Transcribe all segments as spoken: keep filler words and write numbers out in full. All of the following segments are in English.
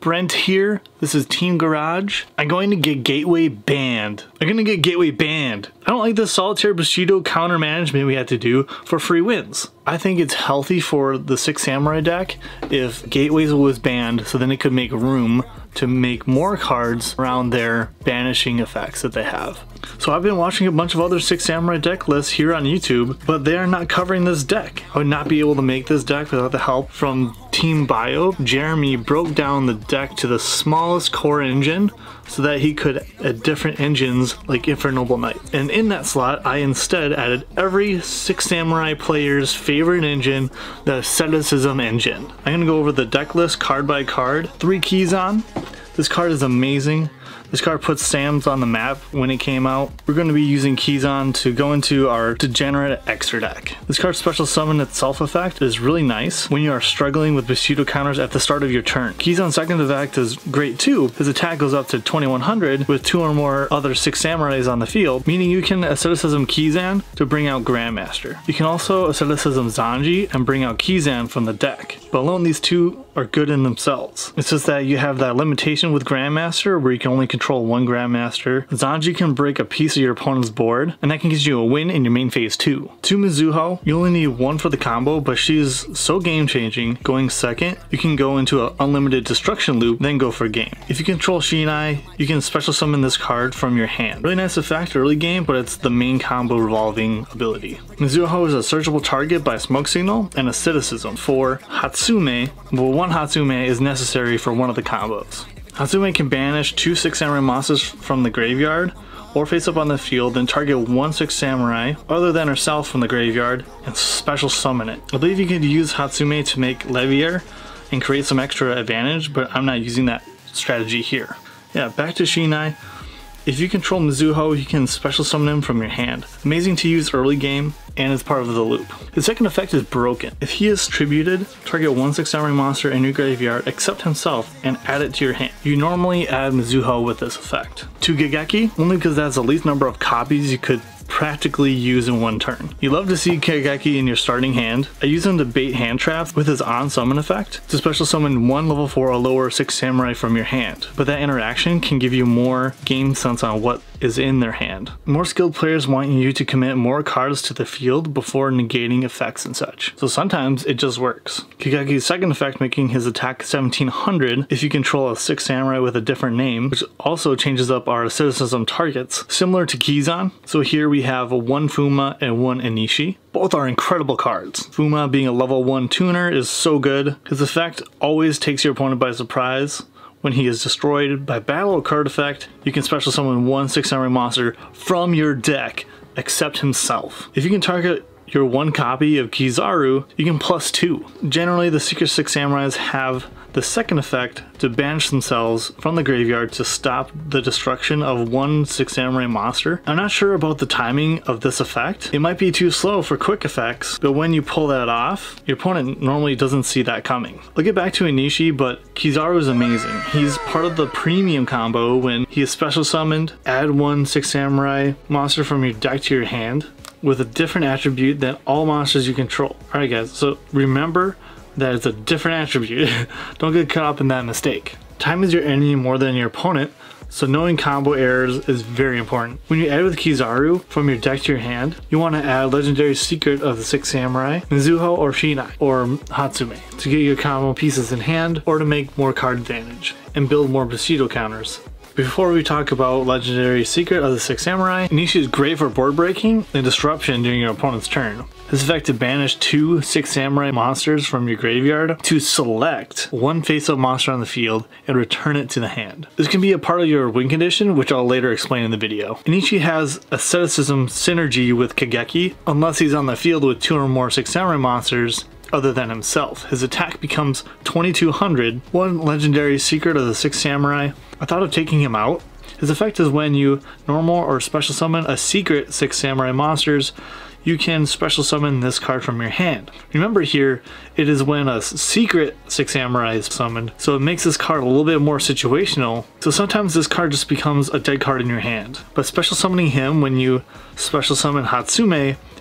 Brent here. This is Team Garage. I'm going to get Gateway banned. I'm going to get Gateway banned. I don't like the Solitaire Bushido counter management we had to do for free wins. I think it's healthy for the Six Samurai deck if Gateways was banned, so then it could make room to make more cards around their banishing effects that they have. So I've been watching a bunch of other Six Samurai deck lists here on YouTube, but they are not covering this deck. I would not be able to make this deck without the help from Team Bio. Jeremy broke down the deck to the smallest core engine so that he could add different engines like Infernoble Knight. And in that slot, I instead added every Six Samurai player's favorite engine, the Asceticism engine. I'm gonna go over the deck list card by card. Three Keyzon. This card is amazing. This card puts Sam's on the map when it came out. We're going to be using Keyzon to go into our Degenerate Extra deck. This card's special summon itself effect is really nice when you are struggling with Bushido counters at the start of your turn. Keyzon's second effect is great too. His attack goes up to twenty-one hundred with two or more other Six Samurais on the field, meaning you can Asceticism Keyzan to bring out Grandmaster. You can also Asceticism Zanji and bring out Keyzan from the deck. But alone these two are good in themselves. It's just that you have that limitation with Grandmaster where you can only control one Grandmaster. Zanji can break a piece of your opponent's board, and that can get you a win in your main phase too. To Mizuho, you only need one for the combo, but she's so game changing. Going second, you can go into an unlimited destruction loop, then go for a game. If you control Shinai, you can special summon this card from your hand. Really nice effect early game, but it's the main combo revolving ability. Mizuho is a searchable target by Smoke Signal and Asceticism. For Hatsume, well, one Hatsume is necessary for one of the combos. Hatsume can banish two Six Samurai monsters from the graveyard or face up on the field, then target one Six Samurai other than herself from the graveyard and special summon it. I believe you could use Hatsume to make Levier and create some extra advantage, but I'm not using that strategy here. Yeah, back to Shinai. If you control Mizuho, you can special summon him from your hand. Amazing to use early game, and it's part of the loop. His second effect is Broken. If he is tributed, target one Six Samurai monster in your graveyard except himself and add it to your hand. You normally add Mizuho with this effect. To Kageki, only because that's the least number of copies you could practically use in one turn. You love to see Kageki in your starting hand. I use him to bait hand traps with his on summon effect to special summon one level four or lower Six Samurai from your hand. But that interaction can give you more game sense on what is in their hand. More skilled players want you to commit more cards to the field before negating effects and such. So sometimes it just works. Kageki's second effect making his attack seventeen hundred if you control a Six Samurai with a different name, which also changes up our Asceticism targets, similar to Keyzon. So here we have a one Fuma and one Inishi. Both are incredible cards. Fuma being a level one tuner is so good. His effect always takes your opponent by surprise. When he is destroyed by battle or card effect, you can special summon one Six Samurai monster from your deck except himself. If you can target your one copy of Kizaru, you can plus two. Generally, the Secret Six Samurais have the second effect to banish themselves from the graveyard to stop the destruction of one Six Samurai monster. I'm not sure about the timing of this effect. It might be too slow for quick effects, but when you pull that off, your opponent normally doesn't see that coming. I'll get back to Inishi, but Kizaru is amazing. He's part of the premium combo when he is special summoned, add one Six Samurai monster from your deck to your hand with a different attribute than all monsters you control. Alright guys, so remember that it's a different attribute. Don't get caught up in that mistake. Time is your enemy more than your opponent, so knowing combo errors is very important. When you add with Kizaru from your deck to your hand, you want to add Legendary Secret of the Six Samurai, Mizuho or Shinai, or Hatsume, to get your combo pieces in hand or to make more card advantage and build more Bushido counters. Before we talk about Legendary Secret of the Six Samurai, Inishi is great for board breaking and disruption during your opponent's turn. This effect to banish two Six Samurai monsters from your graveyard to select one face-up monster on the field and return it to the hand. This can be a part of your win condition, which I'll later explain in the video. Inishi has Asceticism synergy with Kageki, unless he's on the field with two or more Six Samurai monsters other than himself. His attack becomes twenty-two hundred, one Legendary Secret of the Six Samurai. I thought of taking him out. His effect is when you normal or special summon a secret Six Samurai monsters, you can special summon this card from your hand. Remember here, it is when a secret Six Samurai is summoned, so it makes this card a little bit more situational. So sometimes this card just becomes a dead card in your hand. But special summoning him when you special summon Hatsume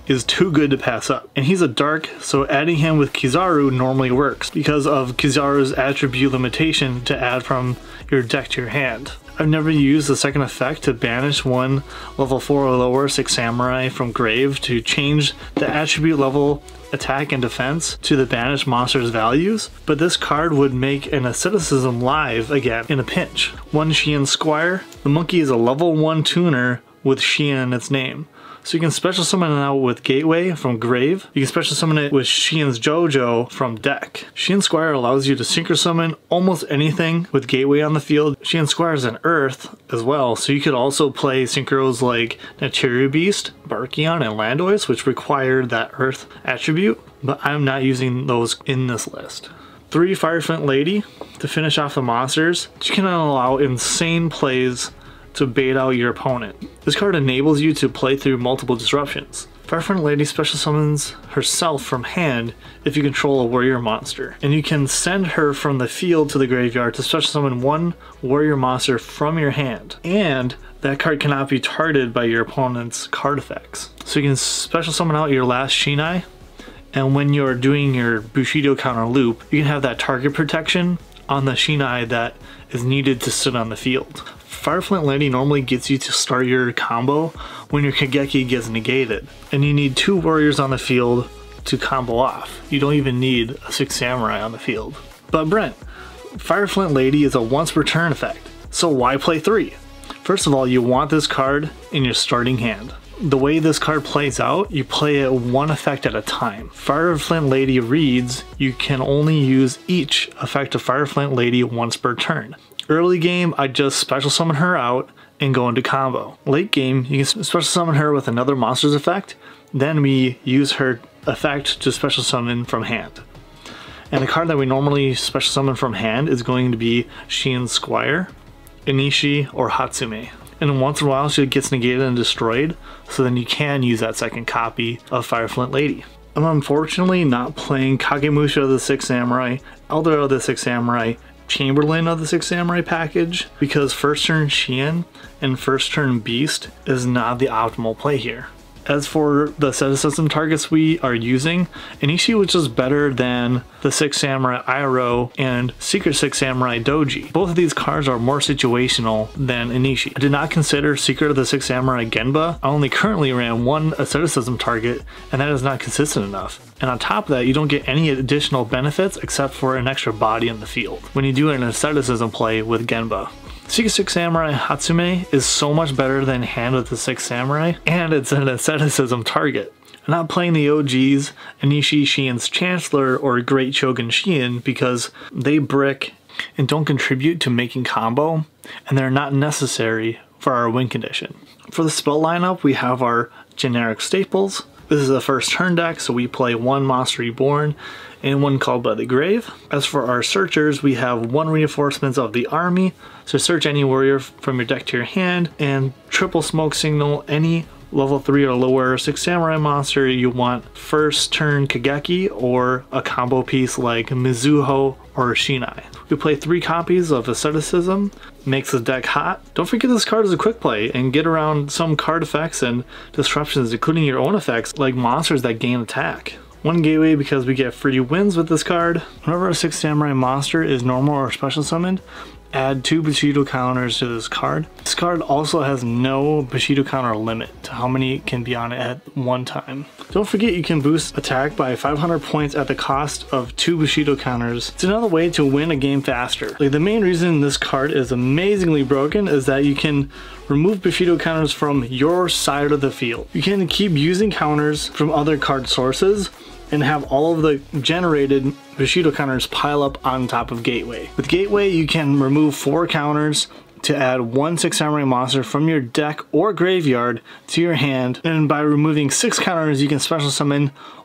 is too good to pass up. And he's a dark, so adding him with Kizaru normally works because of Kizaru's attribute limitation to add from your deck to your hand. I've never used the second effect to banish one level four or lower six samurai from grave to change the attribute level attack and defense to the banished monster's values, but this card would make an asceticism live again in a pinch. One Xian Squire. The monkey is a level one tuner with Xian in its name. So you can special summon it out with Gateway from grave. You can special summon it with Xian's Jojo from deck. Xian Squire allows you to synchro summon almost anything with Gateway on the field. Xian Squire is an earth as well, so you could also play synchros like Naturia Beast, Barkion, and Landois, which require that earth attribute, but I'm not using those in this list. Three Fireflint Lady to finish off the monsters. You can allow insane plays to bait out your opponent. This card enables you to play through multiple disruptions. Fireflint Lady special summons herself from hand if you control a warrior monster, and you can send her from the field to the graveyard to special summon one warrior monster from your hand, and that card cannot be targeted by your opponent's card effects. So you can special summon out your last Shinai, and when you're doing your Bushido counter loop, you can have that target protection on the Shinai that is needed to sit on the field. Fireflint Lady normally gets you to start your combo when your Kageki gets negated, and you need two warriors on the field to combo off. You don't even need a six samurai on the field. But Brent, Fireflint Lady is a once per turn effect, so why play three? First of all, you want this card in your starting hand. The way this card plays out, you play it one effect at a time. Fireflint Lady reads, you can only use each effect of Fireflint Lady once per turn. Early game, I just special summon her out and go into combo. Late game, you can special summon her with another monster's effect, then we use her effect to special summon from hand. And the card that we normally special summon from hand is going to be Xian Squire, Inishi, or Hatsume. And once in a while she gets negated and destroyed, so then you can use that second copy of Fireflint Lady. I'm unfortunately not playing Kagemusha of the Six Samurai, Elder of the Six Samurai, Chamberlain of the Six Samurai package, because first turn Xian and first turn Beast is not the optimal play here. As for the asceticism targets we are using, Inishi was just better than the Six Samurai Iroh and Secret Six Samurai Doji. Both of these cards are more situational than Inishi. I did not consider Secret of the Six Samurai Genba. I only currently ran one asceticism target, and that is not consistent enough. And on top of that, you don't get any additional benefits except for an extra body in the field when you do an asceticism play with Genba. Secret Six Samurai Hatsume is so much better than Hand of the Six Samurai, and it's an asceticism target. I'm not playing the O Gs, Inishi Xian's Chancellor or Great Shogun Xian, because they brick and don't contribute to making combo, and they're not necessary for our win condition. For the spell lineup, we have our generic staples. This is a first turn deck, so we play one Monster Reborn and one Called by the Grave. As for our searchers, we have one Reinforcements of the Army, so search any warrior from your deck to your hand, and triple smoke signal any level three or lower Six Samurai monster you want first turn Kageki or a combo piece like Mizuho or Shinai. We play three copies of Asceticism, makes the deck hot. Don't forget this card is a quick play and get around some card effects and disruptions, including your own effects like monsters that gain attack. One Gateway because we get free wins with this card. Whenever a Six Samurai monster is normal or special summoned, add two Bushido counters to this card. This card also has no Bushido counter limit to how many can be on it at one time. Don't forget you can boost attack by five hundred points at the cost of two Bushido counters. It's another way to win a game faster. Like, the main reason this card is amazingly broken is that you can remove Bushido counters from your side of the field. You can keep using counters from other card sources and have all of the generated Bushido counters pile up on top of Gateway. With Gateway, you can remove four counters to add one Six Samurai monster from your deck or graveyard to your hand, and by removing six counters, you can special summon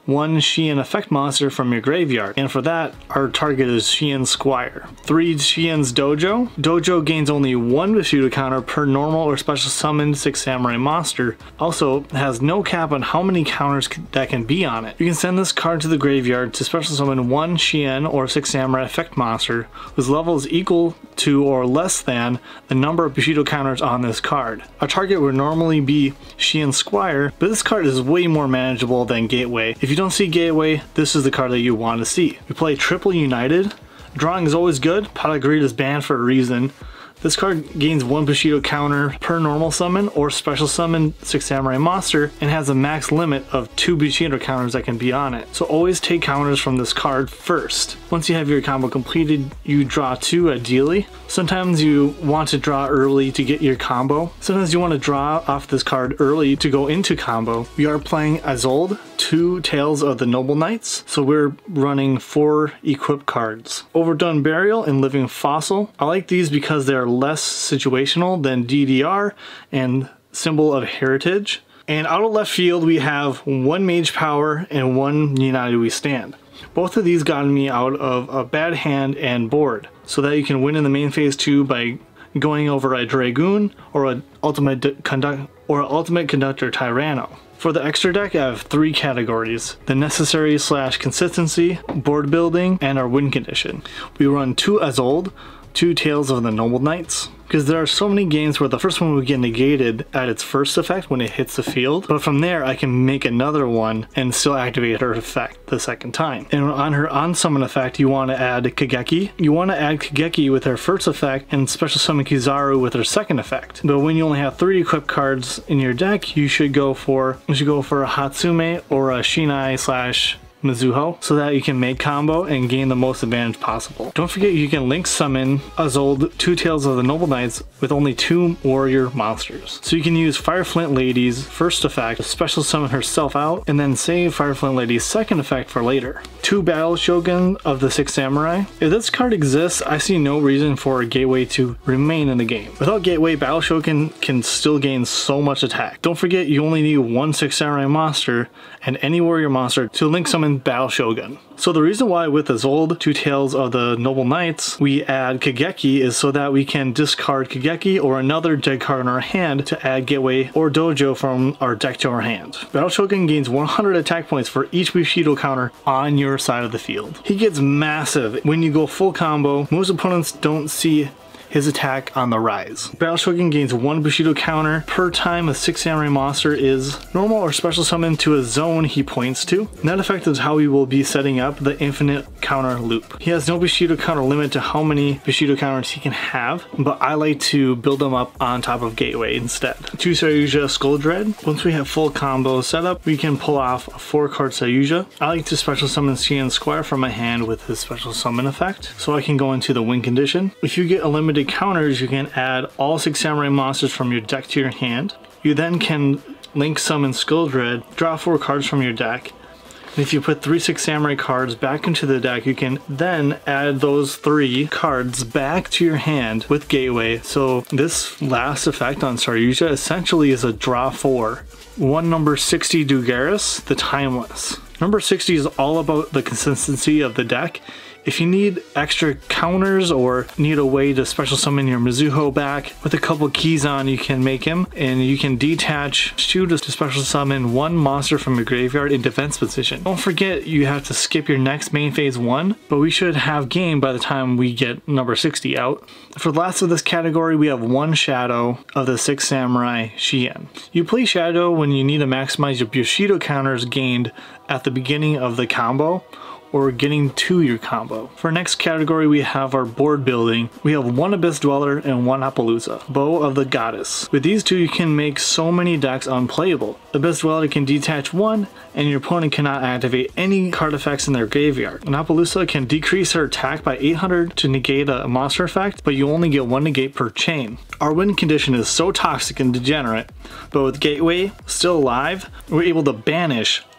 one Xian effect monster from your graveyard. And for that, our target is Xian Squire. Three Xian's Dojo. Dojo gains only one Bushido counter per normal or special summoned six samurai monster. Also has no cap on how many counters that can be on it. You can send this card to the graveyard to special summon one Xian or six samurai effect monster whose level is equal to or less than the number of Bushido counters on this card. Our target would normally be Xian Squire, but this card is way more manageable than Gateway. If you don't see Gateway, this is the card that you want to see. We play Triple United. Drawing is always good. Pot of Greed is banned for a reason. This card gains one Bushido counter per normal summon or special summon six samurai monster and has a max limit of two Bushido counters that can be on it. So always take counters from this card first. Once you have your combo completed, you draw two ideally. Sometimes you want to draw early to get your combo. Sometimes you want to draw off this card early to go into combo. We are playing Isolde, two Tales of the Noble Knights. So we're running four equip cards. Overdone Burial and Living Fossil. I like these because they're less situational than D D R and Symbol of Heritage. And out of left field we have one Mage Power and one United We Stand. Both of these got me out of a bad hand and board, so that you can win in the main phase two by going over a Dragoon or an Ultimate Conduct or Ultimate Conductor Tyranno. For the extra deck, I have three categories: the necessary slash consistency, board building, and our win condition. We run two Isolde, two Tales of the Noble Knights, because there are so many games where the first one would get negated at its first effect when it hits the field, but from there I can make another one and still activate her effect the second time. And on her on-summon effect, you want to add Kageki. You want to add Kageki with her first effect and special summon Kizaru with her second effect. But when you only have three equipped cards in your deck, you should go for you should go for a Hatsume or a Shinai slash Mizuho, so that you can make combo and gain the most advantage possible. Don't forget you can link summon Isolde, two Tales of the Noble Knights with only two warrior monsters. So you can use Fireflint Lady's first effect to special summon herself out and then save Fireflint Lady's second effect for later. Two Battle Shogun of the Six Samurai. If this card exists, I see no reason for a Gateway to remain in the game. Without Gateway, Battle Shogun can still gain so much attack. Don't forget you only need one Six Samurai monster and any warrior monster to link summon Battle Shogun. So the reason why with Isolde, two Tales of the Noble Knights, we add Kageki is so that we can discard Kageki or another deck card in our hand to add Gateway or Dojo from our deck to our hand. Battle Shogun gains one hundred attack points for each Bushido counter on your side of the field. He gets massive. When you go full combo, most opponents don't see his attack on the rise. Battle Shogun gains one Bushido counter per time a six samurai monster is normal or special summoned to a zone he points to. And that effect is how we will be setting up the infinite counter loop. He has no Bushido counter limit to how many Bushido counters he can have, but I like to build them up on top of Gateway instead. Two Saryuja Skull Dread. Once we have full combo set up, we can pull off a four card Saryuja. I like to special summon Xian Squire from my hand with his special summon effect, so I can go into the win condition. If you get a limited counters, you can add all six samurai monsters from your deck to your hand. You then can link summon Skull Dread, draw four cards from your deck, and if you put three six samurai cards back into the deck, you can then add those three cards back to your hand with Gateway. So this last effect on Saryuja essentially is a draw four. One number sixty Dugaris, the Timeless. Number sixty is all about the consistency of the deck. If you need extra counters or need a way to special summon your Mizuho back with a couple keys on, you can make him, and you can detach two to special summon one monster from your graveyard in defense position. Don't forget you have to skip your next main phase one, but we should have game by the time we get number sixty out. For the last of this category, we have one Shadow of the Six Samurai Xian. You play Shadow when you need to maximize your Bushido counters gained at the beginning of the combo, or getting to your combo. For next category, we have our board building. We have one Abyss Dweller and one Appaloosa, Bow of the Goddess. With these two, you can make so many decks unplayable. Abyss Dweller can detach one, and your opponent cannot activate any card effects in their graveyard. And Appaloosa can decrease her attack by eight hundred to negate a monster effect, but you only get one negate per chain. Our win condition is so toxic and degenerate, but with Gateway still alive, we're able to banish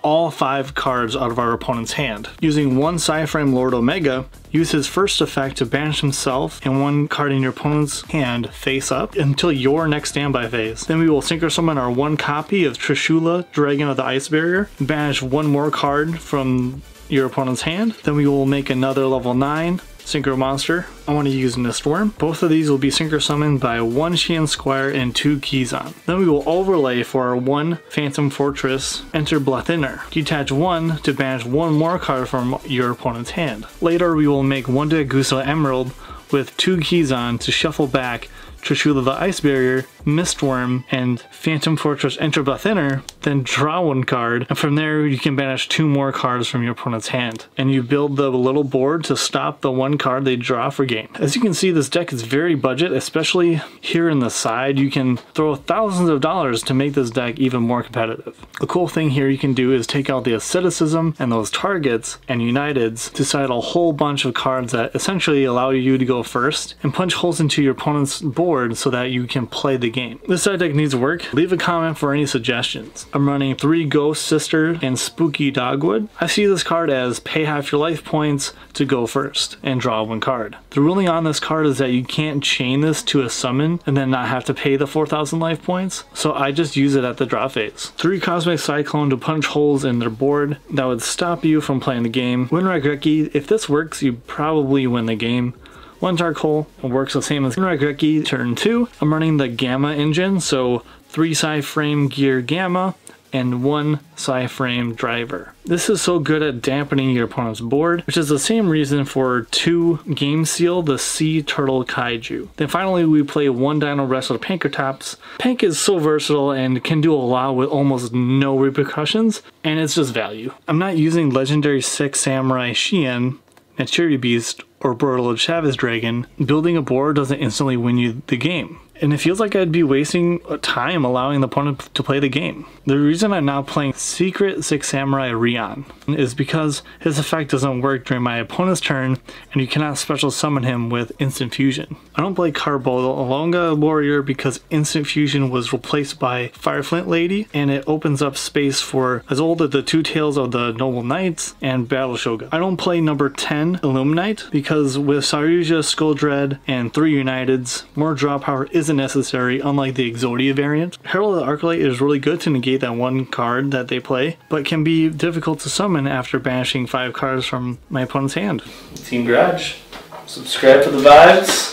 all five cards out of our opponent's hand. Using one Psyframe Lord Omega, use his first effect to banish himself and one card in your opponent's hand face up until your next standby phase. Then we will Synchro Summon our one copy of Trishula, Dragon of the Ice Barrier, banish one more card from your opponent's hand. Then we will make another level nine Synchro Monster. I want to use Mistworm. Both of these will be Synchro Summoned by one Xian Squire and two Keyzon. Then we will overlay for our one Phantom Fortress Enter Blathinner. Detach one to banish one more card from your opponent's hand. Later we will make one Dagusa Emerald with two Keyzon to shuffle back Trishula the Ice Barrier, Mistworm, and Phantom Fortress Enter Blathinner, then draw one card, and from there you can banish two more cards from your opponent's hand. And you build the little board to stop the one card they draw for game. As you can see, this deck is very budget, especially here in the side. You can throw thousands of dollars to make this deck even more competitive. The cool thing here you can do is take out the asceticism and those targets and uniteds to side a whole bunch of cards that essentially allow you to go first and punch holes into your opponent's board so that you can play the game. This side deck needs work. Leave a comment for any suggestions. I'm running three Ghost Sister and Spooky Dogwood. I see this card as pay half your life points to go first and draw one card. The ruling on this card is that you can't chain this to a summon and then not have to pay the four thousand life points, so I just use it at the draw phase. Three Cosmic Cyclone to punch holes in their board that would stop you from playing the game. Windrack Reki, if this works, you probably win the game. One Dark Hole works the same as Windrack Reki. Turn two, I'm running the Gamma engine, so three Psyframe Gear Gamma and one Psyframe Driver. This is so good at dampening your opponent's board, which is the same reason for two Game Seal, the Sea Turtle Kaiju. Then finally we play one Dino Wrestler Pankratops. Pank is so versatile and can do a lot with almost no repercussions, and it's just value. I'm not using Legendary six Samurai Xian, Maturity Beast, or Borderlord Chavez Dragon. Building a board doesn't instantly win you the game, and it feels like I'd be wasting time allowing the opponent to play the game. The reason I'm now playing Secret Six Samurai Rion is because his effect doesn't work during my opponent's turn, and you cannot special summon him with Instant Fusion. I don't play Carbolonga Warrior because Instant Fusion was replaced by Fireflint Lady, and it opens up space for Azolda, the Two Tails of the Noble Knights, and Battle Shogun. I don't play number ten Illuminite because with Saryuja, Skull Dread, and three Uniteds, more draw power isn't necessary, unlike the Exodia variant. Herald of the Arclight is really good to negate that one card that they play, but can be difficult to summon after banishing five cards from my opponent's hand. Team Garage, subscribe to the vibes.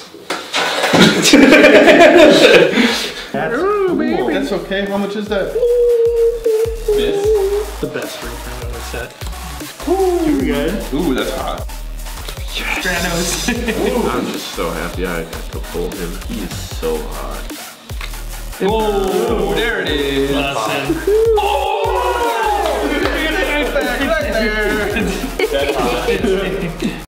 That's, Ooh, baby. That's okay. How much is that? This? The best ring from the set. Ooh, here we go. Ooh, that's hot. Yes. Granos. I'm just so happy I got to pull him. He is so hot. Oh, there it is. Oh! Right there. Right there. That's hot.